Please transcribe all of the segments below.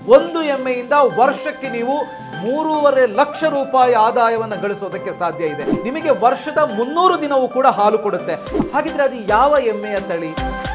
ಒಂದು ಎಮ್ಮೆಯಿಂದ ವರ್ಷಕ್ಕೆ ನೀವು 3.5 ಲಕ್ಷ ರೂಪಾಯಿ ಆದಾಯವನ್ನು ಗಳಿಸೋದಕ್ಕೆ ಸಾಧ್ಯ ಇದೆ. ನಿಮಗೆ ವರ್ಷದ 300 ದಿನವೂ ಕೂಡ ಹಾಲು ಕೊಡುತ್ತೆ. ಹಾಗಿದ್ರೆ ಅದು ಯಾವ ಎಮ್ಮೆಯ ತಳಿ?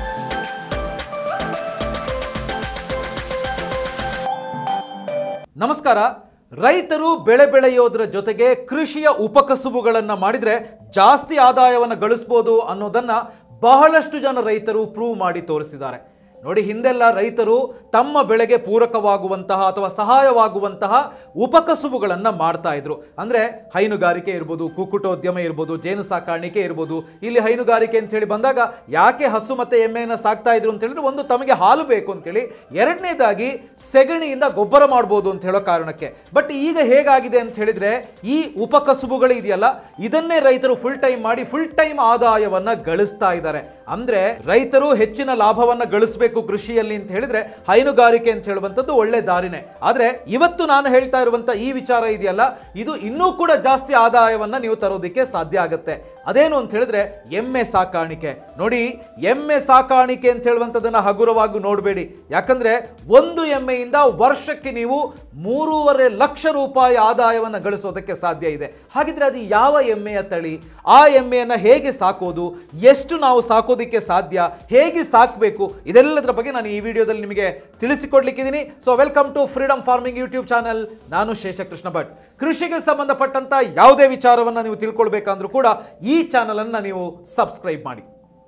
ನಮಸ್ಕಾರ. ರೈತರು ಬೆಳೆ ಬೆಳೆಯೋದ್ರ ಜೊತೆಗೆ ಕೃಷಿಯ ಉಪಕಸುಬುಗಳನ್ನು ಮಾಡಿದ್ರೆ ಜಾಸ್ತಿ ಆದಾಯವನ್ನು ಗಳಿಸಬಹುದು ಅನ್ನೋದನ್ನ ಬಹಳಷ್ಟು ಜನ ರೈತರು ಪ್ರೂವ್ ಮಾಡಿ ತೋರಿಸಿದ್ದಾರೆ. ನೋಡಿ, ಹಿಂದೆಲ್ಲ ರೈತರು ತಮ್ಮ ಬೆಳೆಗೆ ಪೂರಕವಾಗುವಂತಹ ಅಥವಾ ಸಹಾಯವಾಗುವಂತಹ ಉಪಕಸುಬುಗಳನ್ನು ಮಾಡ್ತಾ ಇದ್ರು. ಅಂದರೆ ಹೈನುಗಾರಿಕೆ ಇರ್ಬೋದು, ಕುಕ್ಕುಟೋದ್ಯಮ ಇರ್ಬೋದು, ಜೇನು ಸಾಕಾಣಿಕೆ ಇರ್ಬೋದು. ಇಲ್ಲಿ ಹೈನುಗಾರಿಕೆ ಅಂತ ಹೇಳಿ ಬಂದಾಗ ಯಾಕೆ ಹಸು ಮತ್ತು ಎಮ್ಮೆಯನ್ನು ಸಾಕ್ತಾ ಇದ್ರು ಅಂತ ಹೇಳಿದ್ರೆ, ಒಂದು ತಮಗೆ ಹಾಲು ಬೇಕು ಅಂತೇಳಿ, ಎರಡನೇದಾಗಿ ಸೆಗಣಿಯಿಂದ ಗೊಬ್ಬರ ಮಾಡ್ಬೋದು ಅಂತ ಹೇಳೋ ಕಾರಣಕ್ಕೆ. ಬಟ್ ಈಗ ಹೇಗಾಗಿದೆ ಅಂತ ಹೇಳಿದ್ರೆ, ಈ ಉಪಕಸುಬುಗಳು ಇದೆಯಲ್ಲ, ಇದನ್ನೇ ರೈತರು ಫುಲ್ ಟೈಮ್ ಮಾಡಿ ಫುಲ್ ಟೈಮ್ ಆದಾಯವನ್ನು ಗಳಿಸ್ತಾ ಇದ್ದಾರೆ. ಅಂದರೆ ರೈತರು ಹೆಚ್ಚಿನ ಲಾಭವನ್ನು ಗಳಿಸಬೇಕು ಕೃಷಿಯಲ್ಲಿ ಅಂತ ಹೇಳಿದ್ರೆ ಹೈನುಗಾರಿಕೆ ಅಂತ ಹೇಳುವಂಥದ್ದು ಒಳ್ಳೆ ದಾರಿನೇ. ಆದರೆ ಇವತ್ತು ನಾನು ಹೇಳ್ತಾ ಇರುವಂತ ಈ ವಿಚಾರ ಇದೆಯಲ್ಲ, ಇದು ಇನ್ನೂ ಕೂಡ ಜಾಸ್ತಿ ಆದಾಯವನ್ನ ನೀವು ತರೋದಕ್ಕೆ ಸಾಧ್ಯ ಆಗುತ್ತೆ. ಅದೇನು ಅಂತ ಹೇಳಿದ್ರೆ ಎಮ್ಮೆ ಸಾಕಾಣಿಕೆ. ನೋಡಿ, ಎಮ್ಮೆ ಸಾಕಾಣಿಕೆ ಅಂತ ಹೇಳುವಂಥದ್ದನ್ನ ಹಗುರವಾಗಿ ನೋಡಬೇಡಿ. ಯಾಕಂದ್ರೆ ಒಂದು ಎಮ್ಮೆಯಿಂದ ವರ್ಷಕ್ಕೆ ನೀವು 3.5 ಲಕ್ಷ ರೂಪಾಯಿ ಆದಾಯವನ್ನು ಗಳಿಸೋದಕ್ಕೆ ಸಾಧ್ಯ ಇದೆ. ಹಾಗಿದ್ರೆ ಅದು ಯಾವ ಎಮ್ಮೆಯ ತಳಿ? ಆ ಎಮ್ಮೆಯನ್ನ ಹೇಗೆ ಸಾಕೋದು? ಎಷ್ಟು ನಾವು ಸಾಕೋದಕ್ಕೆ ಸಾಧ್ಯ? ಹೇಗೆ ಸಾಕಬೇಕು? ಇದೆಲ್ಲದರ ಬಗ್ಗೆ ನಾನು ಈ ವಿಡಿಯೋದಲ್ಲಿ ನಿಮಗೆ ತಿಳಿಸಿಕೊಡ್ಲಿಕ್ಕಿದ್ದೀನಿ. So welcome to freedom farming YouTube channel. ನಾನು ಶೇಷಕೃಷ್ಣ ಭಟ್. ಕೃಷಿಗೆ ಸಂಬಂಧಪಟ್ಟಂತ ಯಾವುದೇ ವಿಚಾರವನ್ನು ನೀವು ತಿಳ್ಕೊಳ್ಬೇಕಂದ್ರೂ ಕೂಡ ಈ ಚಾನಲ್ ಅನ್ನು ನೀವು ಸಬ್ಸ್ಕ್ರೈಬ್ ಮಾಡಿ.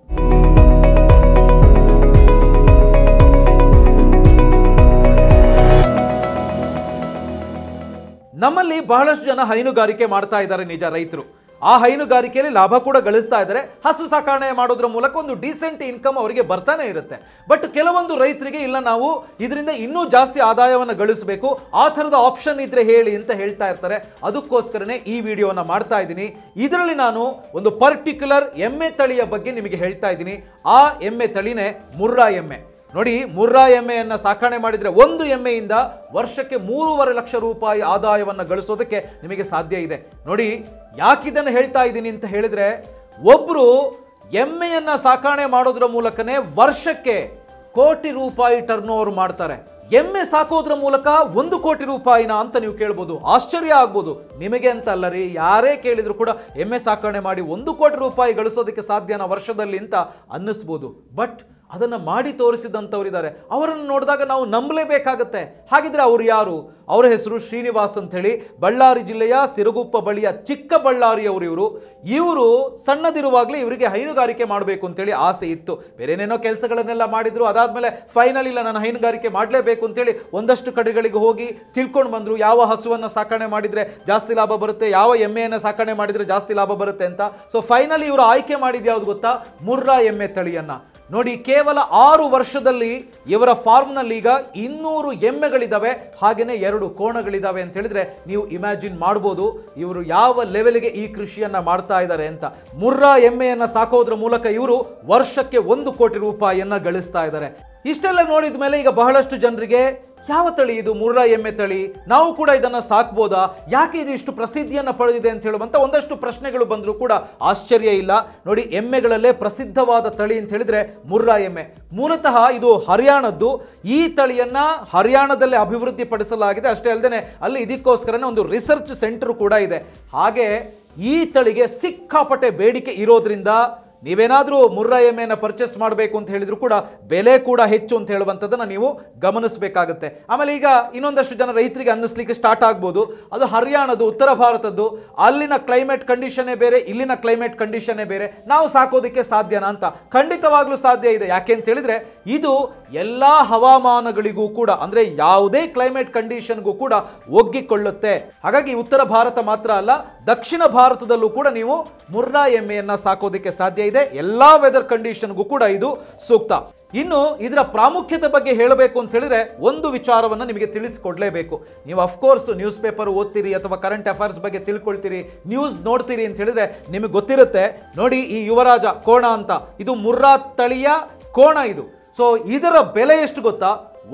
ನಮ್ಮಲ್ಲಿ ಬಹಳಷ್ಟು ಜನ ಹೈನುಗಾರಿಕೆ ಮಾಡ್ತಾ ಇದ್ದಾರೆ, ನಿಜ. ರೈತರು ಆ ಹೈನುಗಾರಿಕೆಯಲ್ಲಿ ಲಾಭ ಕೂಡ ಗಳಿಸ್ತಾ ಇದ್ದಾರೆ. ಹಸು ಸಾಕಣೆ ಮಾಡೋದ್ರ ಮೂಲಕ ಒಂದು ಡೀಸೆಂಟ್ ಇನ್ಕಮ್ ಅವರಿಗೆ ಬರ್ತಾನೆ ಇರುತ್ತೆ. ಬಟ್ ಕೆಲವೊಂದು ರೈತರಿಗೆ ಇಲ್ಲ, ನಾವು ಇದರಿಂದ ಇನ್ನೂ ಜಾಸ್ತಿ ಆದಾಯವನ್ನು ಗಳಿಸಬೇಕು, ಆ ಥರದ ಆಪ್ಷನ್ ಇದ್ರೆ ಹೇಳಿ ಅಂತ ಹೇಳ್ತಾ ಇರ್ತಾರೆ. ಅದಕ್ಕೋಸ್ಕರನೇ ಈ ವಿಡಿಯೋನ ಮಾಡ್ತಾ ಇದ್ದೀನಿ. ಇದರಲ್ಲಿ ನಾನು ಒಂದು ಪರ್ಟಿಕ್ಯುಲರ್ ಎಮ್ಮೆ ತಳಿಯ ಬಗ್ಗೆ ನಿಮಗೆ ಹೇಳ್ತಾ ಇದ್ದೀನಿ. ಆ ಎಮ್ಮೆ ತಳಿನೇ ಮುರ್ರಾ ಎಮ್ಮೆ. ನೋಡಿ, ಮುರ್ರಾ ಎಮ್ಮೆಯನ್ನು ಸಾಕಣೆ ಮಾಡಿದರೆ ಒಂದು ಎಮ್ಮೆಯಿಂದ ವರ್ಷಕ್ಕೆ 3.5 ಲಕ್ಷ ರೂಪಾಯಿ ಆದಾಯವನ್ನು ಗಳಿಸೋದಕ್ಕೆ ನಿಮಗೆ ಸಾಧ್ಯ ಇದೆ. ನೋಡಿ, ಯಾಕಿದನ್ನು ಹೇಳ್ತಾ ಇದ್ದೀನಿ ಅಂತ ಹೇಳಿದ್ರೆ, ಒಬ್ಬರು ಎಮ್ಮೆಯನ್ನು ಸಾಕಣೆ ಮಾಡೋದ್ರ ಮೂಲಕನೇ ವರ್ಷಕ್ಕೆ ಕೋಟಿ ರೂಪಾಯಿ ಟರ್ನ್ ಓವರ್ ಮಾಡ್ತಾರೆ. ಎಮ್ಮೆ ಸಾಕೋದ್ರ ಮೂಲಕ 1 ಕೋಟಿ ರೂಪಾಯಿನ ಅಂತ ನೀವು ಕೇಳ್ಬೋದು, ಆಶ್ಚರ್ಯ ಆಗ್ಬೋದು. ನಿಮಗೆ ಅಂತ ಅಲ್ಲ ರೀ, ಯಾರೇ ಕೇಳಿದ್ರು ಕೂಡ ಎಮ್ಮೆ ಸಾಕಣೆ ಮಾಡಿ 1 ಕೋಟಿ ರೂಪಾಯಿ ಗಳಿಸೋದಕ್ಕೆ ಸಾಧ್ಯನಾ ವರ್ಷದಲ್ಲಿ ಅಂತ ಅನ್ನಿಸ್ಬೋದು. ಬಟ್ ಅದನ್ನು ಮಾಡಿ ತೋರಿಸಿದಂಥವರಿದ್ದಾರೆ. ಅವರನ್ನು ನೋಡಿದಾಗ ನಾವು ನಂಬಲೇಬೇಕಾಗತ್ತೆ. ಹಾಗಿದ್ರೆ ಅವರು ಯಾರು? ಅವರ ಹೆಸರು ಶ್ರೀನಿವಾಸ್ ಅಂತ ಹೇಳಿ, ಬಳ್ಳಾರಿ ಜಿಲ್ಲೆಯ ಸಿರುಗುಪ್ಪ ಬಳಿಯ ಚಿಕ್ಕಬಳ್ಳಾರಿಯವರು. ಇವರು ಸಣ್ಣದಿರುವಾಗಲೇ ಇವರಿಗೆ ಹೈನುಗಾರಿಕೆ ಮಾಡಬೇಕು ಅಂತೇಳಿ ಆಸೆ ಇತ್ತು. ಬೇರೆನೇನೋ ಕೆಲಸಗಳನ್ನೆಲ್ಲ ಮಾಡಿದ್ರು. ಅದಾದಮೇಲೆ ಫೈನಲ್ ಇಲ್ಲ, ನಾನು ಹೈನುಗಾರಿಕೆ ಮಾಡಲೇಬೇಕು ಅಂತೇಳಿ ಒಂದಷ್ಟು ಕಡೆಗಳಿಗೆ ಹೋಗಿ ತಿಳ್ಕೊಂಡು ಬಂದರು. ಯಾವ ಹಸುವನ್ನು ಸಾಕಣೆ ಮಾಡಿದರೆ ಜಾಸ್ತಿ ಲಾಭ ಬರುತ್ತೆ, ಯಾವ ಎಮ್ಮೆಯನ್ನು ಸಾಕಣೆ ಮಾಡಿದರೆ ಜಾಸ್ತಿ ಲಾಭ ಬರುತ್ತೆ ಅಂತ. ಸೊ ಫೈನಲಿ ಇವರು ಆಯ್ಕೆ ಮಾಡಿದ್ದು ಯಾವುದು ಗೊತ್ತಾ? ಮುರ್ರಾ ಎಮ್ಮೆ ತಳಿಯನ್ನು. ನೋಡಿ, ಕೇವಲ 6 ವರ್ಷದಲ್ಲಿ ಇವರ ಫಾರ್ಮ್ನಲ್ಲಿ ಈಗ 200 ಎಮ್ಮೆಗಳಿದ್ದಾವೆ, ಹಾಗೆಯೇ 2 ಕೋಣಗಳಿದ್ದಾವೆ ಅಂತ ಹೇಳಿದ್ರೆ ನೀವು ಇಮ್ಯಾಜಿನ್ ಮಾಡ್ಬೋದು ಇವರು ಯಾವ ಲೆವೆಲ್ಗೆ ಈ ಕೃಷಿಯನ್ನ ಮಾಡ್ತಾ ಇದ್ದಾರೆ ಅಂತ. ಮುರ್ರಾ ಎಮ್ಮೆಯನ್ನ ಸಾಕೋದ್ರ ಮೂಲಕ ಇವರು ವರ್ಷಕ್ಕೆ 1 ಕೋಟಿ ರೂಪಾಯಿಯನ್ನ ಗಳಿಸ್ತಾ ಇದ್ದಾರೆ. ಇಷ್ಟೆಲ್ಲ ನೋಡಿದ ಮೇಲೆ ಈಗ ಬಹಳಷ್ಟು ಜನರಿಗೆ ಯಾವ ತಳಿ ಇದು ಮುರ್ರಾ ಎಮ್ಮೆ ತಳಿ, ನಾವು ಕೂಡ ಇದನ್ನು ಸಾಕ್ಬೋದಾ, ಯಾಕೆ ಇದು ಇಷ್ಟು ಪ್ರಸಿದ್ಧಿಯನ್ನು ಪಡೆದಿದೆ ಅಂತ ಹೇಳುವಂಥ ಒಂದಷ್ಟು ಪ್ರಶ್ನೆಗಳು ಬಂದರೂ ಕೂಡ ಆಶ್ಚರ್ಯ ಇಲ್ಲ. ನೋಡಿ, ಎಮ್ಮೆಗಳಲ್ಲೇ ಪ್ರಸಿದ್ಧವಾದ ತಳಿ ಅಂತ ಹೇಳಿದ್ರೆ ಮುರ್ರಾ ಎಮ್ಮೆ. ಮೂಲತಃ ಇದು ಹರಿಯಾಣದ್ದು. ಈ ತಳಿಯನ್ನು ಹರಿಯಾಣದಲ್ಲೇ ಅಭಿವೃದ್ಧಿ ಪಡಿಸಲಾಗಿದೆ. ಅಷ್ಟೇ ಅಲ್ಲದೆ ಅಲ್ಲಿ ಇದಕ್ಕೋಸ್ಕರನೇ ಒಂದು ರಿಸರ್ಚ್ ಸೆಂಟರ್ ಕೂಡ ಇದೆ. ಹಾಗೆ ಈ ತಳಿಗೆ ಸಿಕ್ಕಾಪಟ್ಟೆ ಬೇಡಿಕೆ ಇರೋದ್ರಿಂದ ನೀವೇನಾದರೂ ಮುರ್ರಾ ಎಮ್ಮೆಯನ್ನು ಪರ್ಚೇಸ್ ಮಾಡಬೇಕು ಅಂತ ಹೇಳಿದ್ರು ಕೂಡ ಬೆಲೆ ಕೂಡ ಹೆಚ್ಚು ಅಂತ ಹೇಳುವಂಥದ್ದನ್ನು ನೀವು ಗಮನಿಸಬೇಕಾಗುತ್ತೆ. ಆಮೇಲೆ ಈಗ ಇನ್ನೊಂದಷ್ಟು ಜನ ರೈತರಿಗೆ ಅನ್ನಿಸ್ಲಿಕ್ಕೆ ಸ್ಟಾರ್ಟ್ ಆಗ್ಬೋದು, ಅದು ಹರಿಯಾಣದ್ದು, ಉತ್ತರ ಭಾರತದ್ದು, ಅಲ್ಲಿನ ಕ್ಲೈಮೇಟ್ ಕಂಡೀಷನ್ನೇ ಬೇರೆ, ಇಲ್ಲಿನ ಕ್ಲೈಮೇಟ್ ಕಂಡೀಷನ್ನೇ ಬೇರೆ, ನಾವು ಸಾಕೋದಕ್ಕೆ ಸಾಧ್ಯನಾ ಅಂತ. ಖಂಡಿತವಾಗ್ಲೂ ಸಾಧ್ಯ ಇದೆ. ಯಾಕೆ ಅಂತ ಹೇಳಿದ್ರೆ ಇದು ಎಲ್ಲ ಹವಾಮಾನಗಳಿಗೂ ಕೂಡ, ಅಂದರೆ ಯಾವುದೇ ಕ್ಲೈಮೇಟ್ ಕಂಡೀಷನ್ಗೂ ಕೂಡ ಒಗ್ಗಿಕೊಳ್ಳುತ್ತೆ. ಹಾಗಾಗಿ ಉತ್ತರ ಭಾರತ ಮಾತ್ರ ಅಲ್ಲ, ದಕ್ಷಿಣ ಭಾರತದಲ್ಲೂ ಕೂಡ ನೀವು ಮುರ್ರಾ ಎಮ್ಮೆಯನ್ನು ಸಾಕೋದಕ್ಕೆ ಸಾಧ್ಯ ಇದೆ. ಎಲ್ಲಾ ವೆದರ್ ಕಂಡೀಷನ್ಗೂ ಕೂಡ ಇದು ಸೂಕ್ತ. ಇನ್ನು ಇದರ ಪ್ರಾಮುಖ್ಯತೆ ಬಗ್ಗೆ ಹೇಳಬೇಕು ಅಂತ ಹೇಳಿದ್ರೆ ಒಂದು ವಿಚಾರವನ್ನು ನಿಮಗೆ ತಿಳಿಸಿಕೊಡ್ಲೇಬೇಕು. ನೀವು ಅಫ್ಕೋರ್ಸ್ ನ್ಯೂಸ್ ಪೇಪರ್ ಓದ್ತೀರಿ ಅಥವಾ ಕರೆಂಟ್ ಅಫೇರ್ಸ್ ಬಗ್ಗೆ ತಿಳ್ಕೊಳ್ತೀರಿ, ನ್ಯೂಸ್ ನೋಡ್ತೀರಿ ಅಂತ ಹೇಳಿದ್ರೆ ನಿಮಗೆ ಗೊತ್ತಿರುತ್ತೆ. ನೋಡಿ, ಈ ಯುವರಾಜ ಕೋಣ ಅಂತ, ಇದು ಮುರ್ರಾ ತಳಿಯ ಕೋಣ ಇದು. ಸೊ ಇದರ ಬೆಲೆ ಎಷ್ಟು ಗೊತ್ತಾ?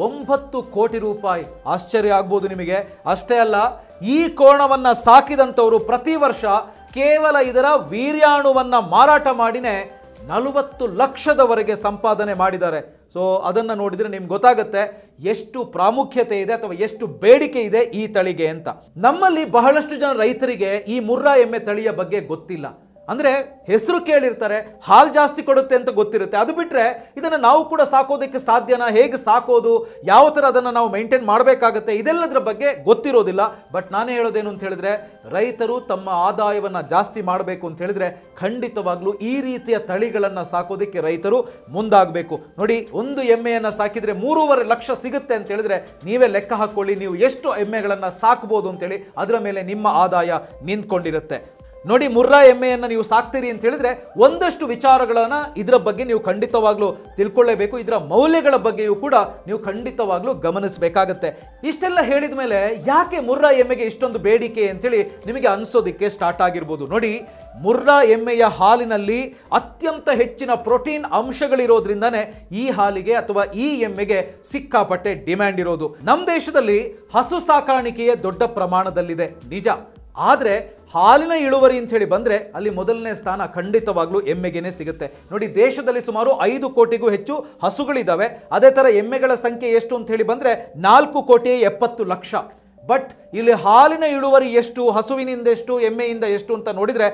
9 ಕೋಟಿ ರೂಪಾಯಿ. ಆಶ್ಚರ್ಯ ಆಗ್ಬೋದು ನಿಮಗೆ. ಅಷ್ಟೇ ಅಲ್ಲ, ಈ ಕೋಣವನ್ನು ಸಾಕಿದಂಥವರು ಪ್ರತಿ ವರ್ಷ ಕೇವಲ ಇದರ ವೀರ್ಯಾಣುವನ್ನು ಮಾರಾಟ ಮಾಡಿನೇ 40 ಲಕ್ಷದವರೆಗೆ ಸಂಪಾದನೆ ಮಾಡಿದ್ದಾರೆ. ಸೊ ಅದನ್ನು ನೋಡಿದರೆ ನಿಮ್ಗೆ ಗೊತ್ತಾಗುತ್ತೆ ಎಷ್ಟು ಪ್ರಾಮುಖ್ಯತೆ ಇದೆ ಅಥವಾ ಎಷ್ಟು ಬೇಡಿಕೆ ಇದೆ ಈ ತಳಿಗೆ ಅಂತ. ನಮ್ಮಲ್ಲಿ ಬಹಳಷ್ಟು ಜನ ರೈತರಿಗೆ ಈ ಮುರ್ರಾ ಎಮ್ಮೆ ತಳಿಯ ಬಗ್ಗೆ ಗೊತ್ತಿಲ್ಲ. ಅಂದರೆ ಹೆಸರು ಕೇಳಿರ್ತಾರೆ, ಹಾಲು ಜಾಸ್ತಿ ಕೊಡುತ್ತೆ ಅಂತ ಗೊತ್ತಿರುತ್ತೆ. ಅದು ಬಿಟ್ಟರೆ ಇದನ್ನು ನಾವು ಕೂಡ ಸಾಕೋದಕ್ಕೆ ಸಾಧ್ಯನಾ, ಹೇಗೆ ಸಾಕೋದು, ಯಾವ ಥರ ಅದನ್ನು ನಾವು ಮೇಂಟೈನ್ ಮಾಡಬೇಕಾಗತ್ತೆ, ಇದೆಲ್ಲದರ ಬಗ್ಗೆ ಗೊತ್ತಿರೋದಿಲ್ಲ. ಬಟ್ ನಾನೇ ಹೇಳೋದೇನು ಅಂತ ಹೇಳಿದ್ರೆ, ರೈತರು ತಮ್ಮ ಆದಾಯವನ್ನು ಜಾಸ್ತಿ ಮಾಡಬೇಕು ಅಂತ ಹೇಳಿದ್ರೆ ಖಂಡಿತವಾಗ್ಲೂ ಈ ರೀತಿಯ ತಳಿಗಳನ್ನು ಸಾಕೋದಕ್ಕೆ ರೈತರು ಮುಂದಾಗಬೇಕು. ನೋಡಿ, ಒಂದು ಎಮ್ಮೆಯನ್ನು ಸಾಕಿದರೆ 3.5 ಲಕ್ಷ ಸಿಗುತ್ತೆ ಅಂತ ಹೇಳಿದ್ರೆ ನೀವೇ ಲೆಕ್ಕ ಹಾಕ್ಕೊಳ್ಳಿ, ನೀವು ಎಷ್ಟು ಎಮ್ಮೆಗಳನ್ನು ಸಾಕ್ಬೋದು ಅಂತೇಳಿ. ಅದರ ಮೇಲೆ ನಿಮ್ಮ ಆದಾಯ ನಿಂತ್ಕೊಂಡಿರುತ್ತೆ. ನೋಡಿ, ಮುರ್ರಾ ಎಮ್ಮೆಯನ್ನು ನೀವು ಸಾಕ್ತೀರಿ ಅಂತ ಹೇಳಿದ್ರೆ ಒಂದಷ್ಟು ವಿಚಾರಗಳನ್ನು ಇದರ ಬಗ್ಗೆ ನೀವು ಖಂಡಿತವಾಗ್ಲೂ ತಿಳ್ಕೊಳ್ಳೇಬೇಕು. ಇದರ ಮೌಲ್ಯಗಳ ಬಗ್ಗೆಯೂ ಕೂಡ ನೀವು ಖಂಡಿತವಾಗ್ಲೂ ಗಮನಿಸಬೇಕಾಗತ್ತೆ. ಇಷ್ಟೆಲ್ಲ ಹೇಳಿದ ಮೇಲೆ ಯಾಕೆ ಮುರ್ರಾ ಎಮ್ಮೆಗೆ ಇಷ್ಟೊಂದು ಬೇಡಿಕೆ ಅಂತೇಳಿ ನಿಮಗೆ ಅನಿಸೋದಕ್ಕೆ ಸ್ಟಾರ್ಟ್ ಆಗಿರ್ಬೋದು. ನೋಡಿ, ಮುರ್ರಾ ಎಮ್ಮೆಯ ಹಾಲಿನಲ್ಲಿ ಅತ್ಯಂತ ಹೆಚ್ಚಿನ ಪ್ರೋಟೀನ್ ಅಂಶಗಳಿರೋದ್ರಿಂದನೇ ಈ ಹಾಲಿಗೆ ಅಥವಾ ಈ ಎಮ್ಮೆಗೆ ಸಿಕ್ಕಾಪಟ್ಟೆ ಡಿಮ್ಯಾಂಡ್ ಇರೋದು. ನಮ್ಮ ದೇಶದಲ್ಲಿ ಹಸು ಸಾಕಾಣಿಕೆಯೇ ದೊಡ್ಡ ಪ್ರಮಾಣದಲ್ಲಿದೆ ನಿಜ, ಆದರೆ ಹಾಲಿನ ಇಳುವರಿ ಅಂತ ಹೇಳಿ ಬಂದರೆ ಅಲ್ಲಿ ಮೊದಲನೇ ಸ್ಥಾನ ಖಂಡಿತವಾಗ್ಲೂ ಎಮ್ಮೆಗೆನೇ ಸಿಗುತ್ತೆ. ನೋಡಿ, ದೇಶದಲ್ಲಿ ಸುಮಾರು 5 ಕೋಟಿಗೂ ಹೆಚ್ಚು ಹಸುಗಳಿದ್ದಾವೆ. ಅದೇ ಥರ ಎಮ್ಮೆಗಳ ಸಂಖ್ಯೆ ಎಷ್ಟು ಅಂತ ಹೇಳಿ ಬಂದರೆ 4,70,00,000. ಬಟ್ ಇಲ್ಲಿ ಹಾಲಿನ ಇಳುವರಿ ಎಷ್ಟು, ಹಸುವಿನಿಂದ ಎಷ್ಟು, ಎಮ್ಮೆಯಿಂದ ಎಷ್ಟು ಅಂತ ನೋಡಿದರೆ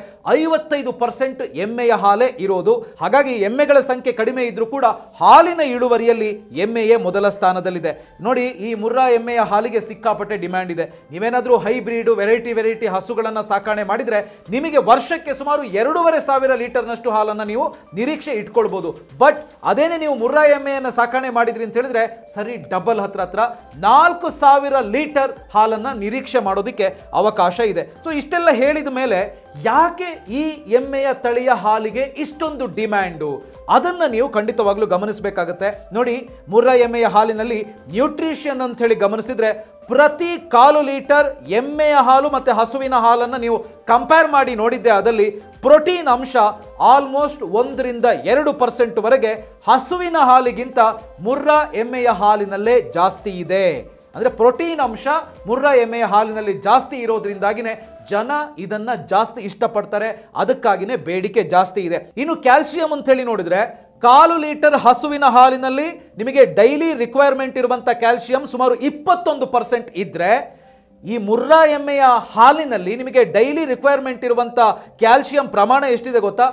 55% ಎಮ್ಮೆಯ ಹಾಲೇ ಇರೋದು. ಹಾಗಾಗಿ ಎಮ್ಮೆಗಳ ಸಂಖ್ಯೆ ಕಡಿಮೆ ಇದ್ರೂ ಕೂಡ ಹಾಲಿನ ಇಳುವರಿಯಲ್ಲಿ ಎಮ್ಮೆಯೇ ಮೊದಲ ಸ್ಥಾನದಲ್ಲಿದೆ. ನೋಡಿ, ಈ ಮುರ್ರಾ ಎಮ್ಮೆಯ ಹಾಲಿಗೆ ಸಿಕ್ಕಾಪಟ್ಟೆ ಡಿಮ್ಯಾಂಡ್ ಇದೆ. ನೀವೇನಾದರೂ ಹೈಬ್ರಿಡ್ ವೆರೈಟಿ ಹಸುಗಳನ್ನು ಸಾಕಣೆ ಮಾಡಿದರೆ ನಿಮಗೆ ವರ್ಷಕ್ಕೆ ಸುಮಾರು 2,500 ಲೀಟರ್ನಷ್ಟು ಹಾಲನ್ನು ನೀವು ನಿರೀಕ್ಷೆ ಇಟ್ಕೊಳ್ಬೋದು. ಬಟ್ ಅದೇನೇ ನೀವು ಮುರ್ರಾ ಎಮ್ಮೆಯನ್ನು ಸಾಕಣೆ ಮಾಡಿದ್ರಿ ಅಂತ ಹೇಳಿದ್ರೆ ಸರಿ ಡಬಲ್ ಹತ್ರ 4,000 ಲೀಟರ್ ಹಾಲನ್ನು ನಿರೀಕ್ಷೆ ಮಾಡೋದಕ್ಕೆ ಅವಕಾಶ ಇದೆ. ಸೊ ಇಷ್ಟೆಲ್ಲ ಹೇಳಿದ ಮೇಲೆ ಯಾಕೆ ಈ ಎಮ್ಮೆಯ ತಳಿಯ ಹಾಲಿಗೆ ಇಷ್ಟೊಂದು ಡಿಮ್ಯಾಂಡು, ಅದನ್ನು ನೀವು ಖಂಡಿತವಾಗ್ಲೂ ಗಮನಿಸಬೇಕಾಗತ್ತೆ. ನೋಡಿ, ಮುರ್ರಾ ಎಮ್ಮೆಯ ಹಾಲಿನಲ್ಲಿ ನ್ಯೂಟ್ರಿಷನ್ ಅಂತ ಹೇಳಿ ಗಮನಿಸಿದ್ರೆ ಪ್ರತಿ 1/4 ಲೀಟರ್ ಎಮ್ಮೆಯ ಹಾಲು ಮತ್ತು ಹಸುವಿನ ಹಾಲನ್ನು ನೀವು ಕಂಪೇರ್ ಮಾಡಿ ನೋಡಿದ್ದೆ, ಅದರಲ್ಲಿ ಪ್ರೋಟೀನ್ ಅಂಶ ಆಲ್ಮೋಸ್ಟ್ 1-2% ವರೆಗೆ ಹಸುವಿನ ಹಾಲಿಗಿಂತ ಮುರ್ರಾ ಎಮ್ಮೆಯ ಹಾಲಿನಲ್ಲೇ ಜಾಸ್ತಿ ಇದೆ. ಅಂದರೆ ಪ್ರೋಟೀನ್ ಅಂಶ ಮುರ್ರಾ ಎಮ್ಮೆಯ ಹಾಲಿನಲ್ಲಿ ಜಾಸ್ತಿ ಇರೋದ್ರಿಂದಾಗಿನೇ ಜನ ಇದನ್ನ ಜಾಸ್ತಿ ಇಷ್ಟಪಡ್ತಾರೆ, ಅದಕ್ಕಾಗಿನೇ ಬೇಡಿಕೆ ಜಾಸ್ತಿ ಇದೆ. ಇನ್ನು ಕ್ಯಾಲ್ಸಿಯಂ ಅಂತ ಹೇಳಿ ನೋಡಿದ್ರೆ 1/4 ಲೀಟರ್ ಹಸುವಿನ ಹಾಲಿನಲ್ಲಿ ನಿಮಗೆ ಡೈಲಿ ರಿಕ್ವೈರ್ಮೆಂಟ್ ಇರುವಂಥ ಕ್ಯಾಲ್ಸಿಯಂ ಸುಮಾರು 21% ಇದ್ದರೆ ಈ ಮುರ್ರಾ ಎಮ್ಮೆಯ ಹಾಲಿನಲ್ಲಿ ನಿಮಗೆ ಡೈಲಿ ರಿಕ್ವೈರ್ಮೆಂಟ್ ಇರುವಂಥ ಕ್ಯಾಲ್ಸಿಯಂ ಪ್ರಮಾಣ ಎಷ್ಟಿದೆ ಗೊತ್ತಾ?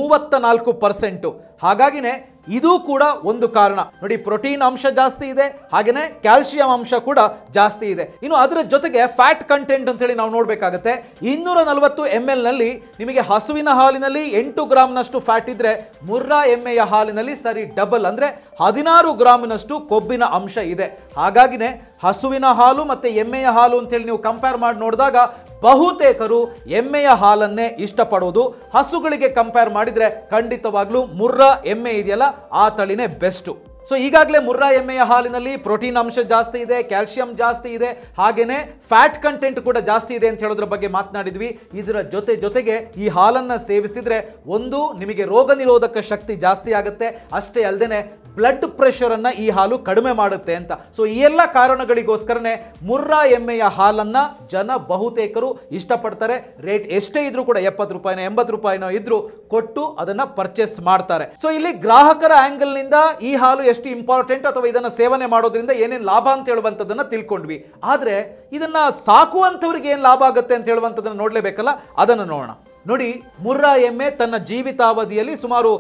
34%. ಹಾಗಾಗಿನೇ ಇದು ಕೂಡ ಒಂದು ಕಾರಣ. ನೋಡಿ, ಪ್ರೋಟೀನ್ ಅಂಶ ಜಾಸ್ತಿ ಇದೆ, ಹಾಗೆಯೇ ಕ್ಯಾಲ್ಸಿಯಂ ಅಂಶ ಕೂಡ ಜಾಸ್ತಿ ಇದೆ. ಇನ್ನು ಅದರ ಜೊತೆಗೆ ಫ್ಯಾಟ್ ಕಂಟೆಂಟ್ ಅಂತೇಳಿ ನಾವು ನೋಡಬೇಕಾಗತ್ತೆ. 240 ml ನಲ್ಲಿ ನಿಮಗೆ ಹಸುವಿನ ಹಾಲಿನಲ್ಲಿ 8 ಗ್ರಾಮ್ನಷ್ಟು ಫ್ಯಾಟ್ ಇದ್ರೆ ಮುರ್ರಾ ಎಮ್ಮೆಯ ಹಾಲಿನಲ್ಲಿ ಸರಿ ಡಬಲ್, ಅಂದರೆ 16 ಗ್ರಾಮಿನಷ್ಟು ಕೊಬ್ಬಿನ ಅಂಶ ಇದೆ. ಹಾಗಾಗಿನೇ ಹಸುವಿನ ಹಾಲು ಮತ್ತು ಎಮ್ಮೆಯ ಹಾಲು ಅಂತೇಳಿ ನೀವು ಕಂಪೇರ್ ಮಾಡಿ ನೋಡಿದಾಗ ಬಹುತೇಕರು ಎಮ್ಮೆಯ ಹಾಲನ್ನೇ ಇಷ್ಟಪಡೋದು. ಹಸುಗಳಿಗೆ ಕಂಪೇರ್ ಮಾಡಿದರೆ ಖಂಡಿತವಾಗ್ಲೂ ಮುರ್ರಾ ಎಮ್ಮೆ ಇದೆಯಲ್ಲ ಆ ತಳಿನೇ ಬೆಸ್ಟು. ಸೊ ಈಗಾಗಲೇ ಮುರ್ರಾ ಎಮ್ಮೆಯ ಹಾಲಿನಲ್ಲಿ ಪ್ರೋಟೀನ್ ಅಂಶ ಜಾಸ್ತಿ ಇದೆ, ಕ್ಯಾಲ್ಸಿಯಂ ಜಾಸ್ತಿ ಇದೆ, ಹಾಗೇನೆ ಫ್ಯಾಟ್ ಕಂಟೆಂಟ್ ಕೂಡ ಜಾಸ್ತಿ ಇದೆ ಅಂತ ಹೇಳೋದ್ರ ಬಗ್ಗೆ ಮಾತನಾಡಿದ್ವಿ. ಇದರ ಜೊತೆಗೆ ಈ ಹಾಲನ್ನು ಸೇವಿಸಿದ್ರೆ ಒಂದು ನಿಮಗೆ ರೋಗ ನಿರೋಧಕ ಶಕ್ತಿ ಜಾಸ್ತಿ ಆಗುತ್ತೆ, ಅಷ್ಟೇ ಅಲ್ಲದೆ ಬ್ಲಡ್ ಪ್ರೆಷರ್ ಅನ್ನ ಈ ಹಾಲು ಕಡಿಮೆ ಮಾಡುತ್ತೆ ಅಂತ. ಸೊ ಈ ಎಲ್ಲ ಕಾರಣಗಳಿಗೋಸ್ಕರನೇ ಮುರ್ರಾ ಎಮ್ಮೆಯ ಹಾಲನ್ನ ಜನ ಬಹುತೇಕರು ಇಷ್ಟಪಡ್ತಾರೆ. ರೇಟ್ ಎಷ್ಟೇ ಇದ್ರೂ ಕೂಡ 70 ರೂಪಾಯಿನೋ 80 ರೂಪಾಯಿನೋ ಇದ್ರೂ ಕೊಟ್ಟು ಅದನ್ನ ಪರ್ಚೇಸ್ ಮಾಡ್ತಾರೆ. ಸೊ ಇಲ್ಲಿ ಗ್ರಾಹಕರ ಆಂಗಲ್ ನಿಂದ ಈ ಹಾಲು ಎಷ್ಟು ಇಂಪಾರ್ಟೆಂಟ್ ಅಥವಾ ಇದನ್ನ ಸೇವನೆ ಮಾಡೋದ್ರಿಂದ ಏನೇನು ಲಾಭ ಅಂತ ಹೇಳುವಂಥದ್ದನ್ನ ತಿಳ್ಕೊಂಡ್ವಿ. ಆದ್ರೆ ಇದನ್ನ ಸಾಕುವಂಥವ್ರಿಗೆ ಏನು ಲಾಭ ಆಗುತ್ತೆ ಅಂತ ಹೇಳುವಂಥದ್ದನ್ನ ನೋಡ್ಲೇಬೇಕಲ್ಲ, ಅದನ್ನು ನೋಡೋಣ. ನೋಡಿ, ಮುರ್ರಾ ಎಮ್ಮೆ ತನ್ನ ಜೀವಿತಾವಧಿಯಲ್ಲಿ ಸುಮಾರು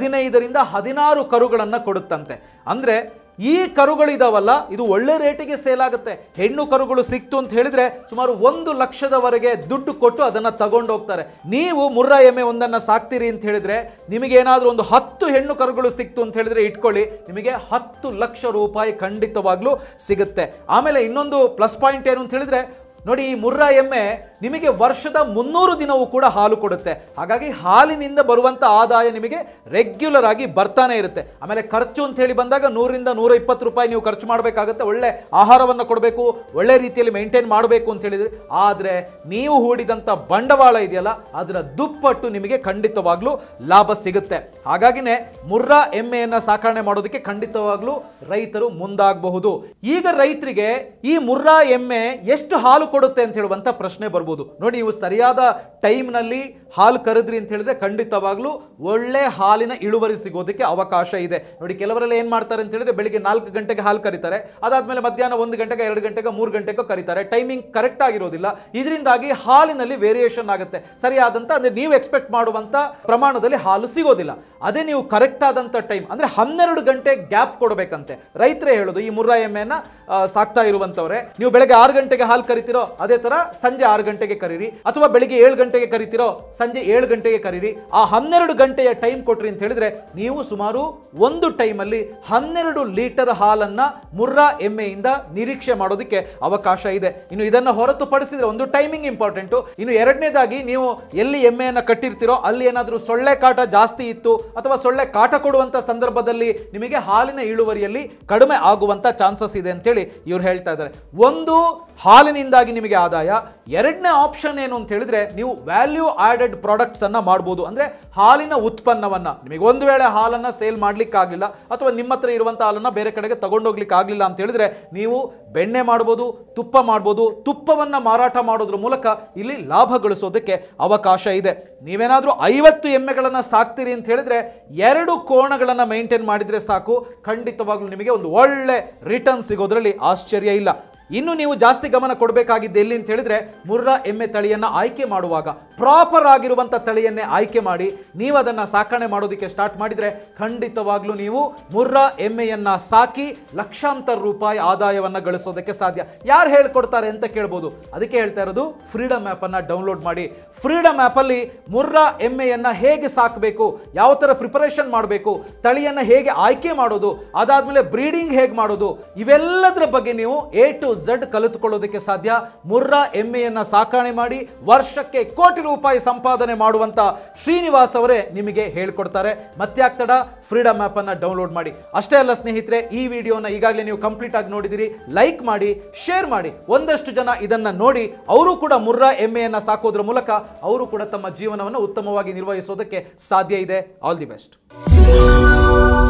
15-16 ಕರುಗಳನ್ನು ಕೊಡುತ್ತಂತೆ. ಅಂದ್ರೆ ಈ ಕರುಗಳಿದಾವಲ್ಲ, ಇದು ಒಳ್ಳೆ ರೇಟಿಗೆ ಸೇಲ್ ಆಗುತ್ತೆ. ಹೆಣ್ಣು ಕರುಗಳು ಸಿಕ್ತು ಅಂತ ಹೇಳಿದ್ರೆ ಸುಮಾರು 1 ಲಕ್ಷದವರೆಗೆ ದುಡ್ಡು ಕೊಟ್ಟು ಅದನ್ನ ತಗೊಂಡು ಹೋಗ್ತಾರೆ. ನೀವು ಮುರ್ರಾ ಎಮ್ಮೆ ಒಂದನ್ನ ಸಾಕ್ತೀರಿ ಅಂತ ಹೇಳಿದ್ರೆ ನಿಮಗೆ ಏನಾದ್ರೂ ಒಂದು 10 ಹೆಣ್ಣು ಕರುಗಳು ಸಿಕ್ತು ಅಂತ ಹೇಳಿದ್ರೆ ಇಟ್ಕೊಳ್ಳಿ, ನಿಮಗೆ 10 ಲಕ್ಷ ರೂಪಾಯಿ ಖಂಡಿತವಾಗ್ಲೂ ಸಿಗುತ್ತೆ. ಆಮೇಲೆ ಇನ್ನೊಂದು ಪ್ಲಸ್ ಪಾಯಿಂಟ್ ಏನು ಅಂತ ಹೇಳಿದ್ರೆ, ನೋಡಿ, ಈ ಮುರ್ರಾ ಎಮ್ಮೆ ನಿಮಗೆ ವರ್ಷದ 300 ದಿನವೂ ಕೂಡ ಹಾಲು ಕೊಡುತ್ತೆ. ಹಾಗಾಗಿ ಹಾಲಿನಿಂದ ಬರುವಂಥ ಆದಾಯ ನಿಮಗೆ ರೆಗ್ಯುಲರ್ ಆಗಿ ಬರ್ತಾನೆ ಇರುತ್ತೆ. ಆಮೇಲೆ ಖರ್ಚು ಅಂತ ಹೇಳಿ ಬಂದಾಗ 100-120 ರೂಪಾಯಿ ನೀವು ಖರ್ಚು ಮಾಡಬೇಕಾಗುತ್ತೆ. ಒಳ್ಳೆ ಆಹಾರವನ್ನು ಕೊಡಬೇಕು, ಒಳ್ಳೆ ರೀತಿಯಲ್ಲಿ ಮೇಂಟೈನ್ ಮಾಡಬೇಕು ಅಂತ ಹೇಳಿದ್ರೆ. ಆದರೆ ನೀವು ಹೂಡಿದಂಥ ಬಂಡವಾಳ ಇದೆಯಲ್ಲ, ಅದರ ದುಪ್ಪಟ್ಟು ನಿಮಗೆ ಖಂಡಿತವಾಗ್ಲೂ ಲಾಭ ಸಿಗುತ್ತೆ. ಹಾಗಾಗಿನೇ ಮುರ್ರಾ ಎಮ್ಮೆಯನ್ನು ಸಾಕಣೆ ಮಾಡೋದಕ್ಕೆ ಖಂಡಿತವಾಗ್ಲೂ ರೈತರು ಮುಂದಾಗಬಹುದು. ಈಗ ರೈತರಿಗೆ ಈ ಮುರ್ರಾ ಎಮ್ಮೆ ಎಷ್ಟು ಹಾಲು ಕೊಡುತ್ತೆ ಅಂತ ಹೇಳುವಂತ ಪ್ರಶ್ನೆ ಬರ್ಬೋದು. ನೋಡಿ, ನೀವು ಸರಿಯಾದ ಟೈಮ್ನಲ್ಲಿ ಹಾಲು ಕರೆದ್ರಿ ಅಂತ ಹೇಳಿದ್ರೆ ಖಂಡಿತವಾಗ್ಲೂ ಒಳ್ಳೆ ಹಾಲಿನ ಇಳುವರಿ ಸಿಗೋದಕ್ಕೆ ಅವಕಾಶ ಇದೆ. ನೋಡಿ, ಕೆಲವರೆಲ್ಲ ಏನ್ ಮಾಡ್ತಾರೆ ಅಂತ ಹೇಳಿದ್ರೆ ಬೆಳಿಗ್ಗೆ 4 ಗಂಟೆಗೆ ಹಾಲು ಕರೀತಾರೆ, ಅದಾದ್ಮೇಲೆ ಮಧ್ಯಾಹ್ನ 1 ಗಂಟೆಗೆ 2 ಗಂಟೆಗೆ 3 ಗಂಟೆಗೆ ಕರೀತಾರೆ. ಟೈಮಿಂಗ್ ಕರೆಕ್ಟ್ ಆಗಿರೋದಿಲ್ಲ. ಇದರಿಂದಾಗಿ ಹಾಲಿನಲ್ಲಿ ವೇರಿಯೇಷನ್ ಆಗುತ್ತೆ. ಸರಿಯಾದಂತ ಅಂದ್ರೆ ನೀವು ಎಕ್ಸ್ಪೆಕ್ಟ್ ಮಾಡುವಂತ ಪ್ರಮಾಣದಲ್ಲಿ ಹಾಲು ಸಿಗೋದಿಲ್ಲ. ಅದೇ ನೀವು ಕರೆಕ್ಟ್ ಆದಂತ ಟೈಮ್ ಅಂದ್ರೆ 12 ಗಂಟೆ ಗ್ಯಾಪ್ ಕೊಡಬೇಕಂತೆ ರೈತರೇ ಹೇಳೋದು. ಈ ಮುರ್ರಾ ಎಮ್ಮೆಯನ್ನ ಸಾಕ್ತಾ ಇರುವಂತವ್ರೆ, ನೀವು ಬೆಳಗ್ಗೆ 6 ಗಂಟೆಗೆ ಹಾಲು ಕರಿತಿರೋ ಅದೇ ತರ ಸಂಜೆ 6 ಗಂಟೆಗೆ ಕರೀರಿ, ಅಥವಾ ಬೆಳಿಗ್ಗೆ 7 ಗಂಟೆಗೆ ಕರಿತಿರೋ ಸಂಜೆ 7 ಗಂಟೆಗೆ ಕರೀರಿ. ಆ 12 ಗಂಟೆಯ ಟೈಮ್ ಕೊಟ್ರಿ ಅಂತ ಹೇಳಿದ್ರೆ ನೀವು ಸುಮಾರು ಒಂದು ಟೈಮಲ್ಲಿ 12 ಲೀಟರ್ ಹಾಲನ್ನ ಮುರ್ರಾ ಎಮ್ಮೆಯಿಂದ ನಿರೀಕ್ಷೆ ಮಾಡೋದಕ್ಕೆ ಅವಕಾಶ ಇದೆ. ಇನ್ನು ಇದನ್ನ ಹೊರತುಪಡಿಸಿದ್ರೆ ಒಂದು ಟೈಮಿಂಗ್ ಇಂಪಾರ್ಟೆಂಟ್. ಇನ್ನು ಎರಡನೇದಾಗಿ, ನೀವು ಎಲ್ಲಿ ಎಮ್ಮೆಯನ್ನ ಕಟ್ಟಿರ್ತಿರೋ ಅಲ್ಲಿ ಏನಾದರೂ ಸೊಳ್ಳೆ ಕಾಟ ಜಾಸ್ತಿ ಇತ್ತು ಅಥವಾ ಸೊಳ್ಳೆ ಕಾಟ ಕೊಡುವಂತ ಸಂದರ್ಭದಲ್ಲಿ ನಿಮಗೆ ಹಾಲಿನ ಇಳುವರಿಯಲ್ಲಿ ಕಡಿಮೆ ಆಗುವಂತ ಚಾನ್ಸಸ್ ಇದೆ ಅಂತೇಳಿ ಇವ್ರು ಹೇಳ್ತಾ ಇದ್ದಾರೆ. ಒಂದು, ಹಾಲಿನಿಂದಾಗಿ ನಿಮಗೆ ಆದಾಯ. ಎರಡನೇ ಆಪ್ಷನ್ ಏನು ಅಂತ ಹೇಳಿದ್ರೆ ನೀವು ವ್ಯಾಲ್ಯೂ ಆಡೆಡ್ ಪ್ರಾಡಕ್ಟ್ಸ್ ಅನ್ನ ಮಾಡಬಹುದು. ಅಂದ್ರೆ ಹಾಲಿನ ಉತ್ಪನ್ನವನ್ನ ನಿಮಗೆ ಒಂದು ವೇಳೆ ಹಾಲನ್ನ ಸೇಲ್ ಮಾಡ್ಲಿಕ್ಕೆ ಆಗಲಿಲ್ಲ ಅಥವಾ ನಿಮ್ಮ ಹತ್ರ ಇರುವಂತ ಹಾಲನ್ನ ಬೇರೆ ಕಡೆಗೆ ತಗೊಂಡೋಗ್ಲಿಕ್ಕೆ ಆಗಲಿಲ್ಲ ಅಂತ ಹೇಳಿದ್ರೆ ನೀವು ಬೆಣ್ಣೆ ಮಾಡಬಹುದು, ತುಪ್ಪ ಮಾಡಬಹುದು. ತುಪ್ಪವನ್ನ ಮಾರಾಟ ಮಾಡೋದ್ರ ಮೂಲಕ ಇಲ್ಲಿ ಲಾಭ ಗಳಿಸೋದಕ್ಕೆ ಅವಕಾಶ ಇದೆ. ನೀವೇನಾದ್ರೂ 50 ಎಮ್ಮೆಗಳನ್ನ ಸಾಕ್ತೀರಿ ಅಂತ ಹೇಳಿದ್ರೆ 2 ಕೋಣಗಳನ್ನ ಮೇಂಟೈನ್ ಮಾಡಿದ್ರೆ ಸಾಕು, ಖಂಡಿತವಾಗ್ಲೂ ನಿಮಗೆ ಒಂದು ಒಳ್ಳೆ ರಿಟರ್ನ್ ಸಿಗೋದ್ರಲ್ಲಿ ಆಶ್ಚರ್ಯ ಇಲ್ಲ. ಇನ್ನು ನೀವು ಜಾಸ್ತಿ ಗಮನ ಕೊಡಬೇಕಾಗಿದ್ದು ಎಲ್ಲಿ ಅಂತ ಹೇಳಿದ್ರೆ ಮುರ್ರಾ ಎಮ್ಮೆ ತಳಿಯನ್ನ ಆಯ್ಕೆ ಮಾಡುವಾಗ ಪ್ರಾಪರ್ ಆಗಿರುವಂತ ತಳಿಯನ್ನೇ ಆಯ್ಕೆ ಮಾಡಿ ನೀವು ಅದನ್ನ ಸಾಕಣೆ ಮಾಡೋದಕ್ಕೆ ಸ್ಟಾರ್ಟ್ ಮಾಡಿದ್ರೆ ಖಂಡಿತವಾಗ್ಲೂ ನೀವು ಮುರ್ರಾ ಎಮ್ಮೆಯನ್ನ ಸಾಕಿ ಲಕ್ಷಾಂತರ ರೂಪಾಯಿ ಆದಾಯವನ್ನ ಗಳಿಸೋದಕ್ಕೆ ಸಾಧ್ಯ. ಯಾರು ಹೇಳ್ಕೊಡ್ತಾರೆ ಅಂತ ಕೇಳ್ಬೋದು. ಅದಕ್ಕೆ ಹೇಳ್ತಾ ಇರೋದು, ಫ್ರೀಡಮ್ ಆ್ಯಪ್ ಅನ್ನ ಡೌನ್ಲೋಡ್ ಮಾಡಿ. ಫ್ರೀಡಮ್ ಆ್ಯಪ್ ಅಲ್ಲಿ ಮುರ್ರಾ ಎಮ್ಮೆಯನ್ನ ಹೇಗೆ ಸಾಕಬೇಕು, ಯಾವ ತರ ಪ್ರಿಪರೇಷನ್ ಮಾಡಬೇಕು, ತಳಿಯನ್ನ ಹೇಗೆ ಆಯ್ಕೆ ಮಾಡೋದು, ಅದಾದ್ಮೇಲೆ ಬ್ರೀಡಿಂಗ್ ಹೇಗೆ ಮಾಡೋದು, ಇವೆಲ್ಲದರ ಬಗ್ಗೆ ನೀವು A to Z ಕಲಿತುಕೊಳ್ಳೋದಕ್ಕೆ ಸಾಧ್ಯ. ಮುರ್ರಾ ಎಮ್ಮೆಯನ್ನ ಸಾಕಣೆ ಮಾಡಿ ವರ್ಷಕ್ಕೆ ಕೋಟಿ ರೂಪಾಯಿ ಸಂಪಾದನೆ ಮಾಡುವಂತ ಶ್ರೀನಿವಾಸ್ ಅವರೇ ನಿಮಗೆ ಹೇಳ್ಕೊಡ್ತಾರೆ. ಮತ್ತೆ ಆಗ್ತಡ, ಫ್ರೀಡಮ್ ಆ್ಯಪ್ ಅನ್ನ ಡೌನ್ಲೋಡ್ ಮಾಡಿ. ಅಷ್ಟೇ ಅಲ್ಲ ಸ್ನೇಹಿತರೆ, ಈ ವಿಡಿಯೋನ ಈಗಾಗಲೇ ನೀವು ಕಂಪ್ಲೀಟ್ ಆಗಿ ನೋಡಿದಿರಿ. ಲೈಕ್ ಮಾಡಿ, ಶೇರ್ ಮಾಡಿ. ಒಂದಷ್ಟು ಜನ ಇದನ್ನ ನೋಡಿ ಅವರು ಕೂಡ ಮುರ್ರಾ ಎಮ್ಮೆಯನ್ನ ಸಾಕೋದ್ರ ಮೂಲಕ ಅವರು ಕೂಡ ತಮ್ಮ ಜೀವನವನ್ನು ಉತ್ತಮವಾಗಿ ನಿರ್ವಹಿಸೋದಕ್ಕೆ ಸಾಧ್ಯ ಇದೆ. All the best.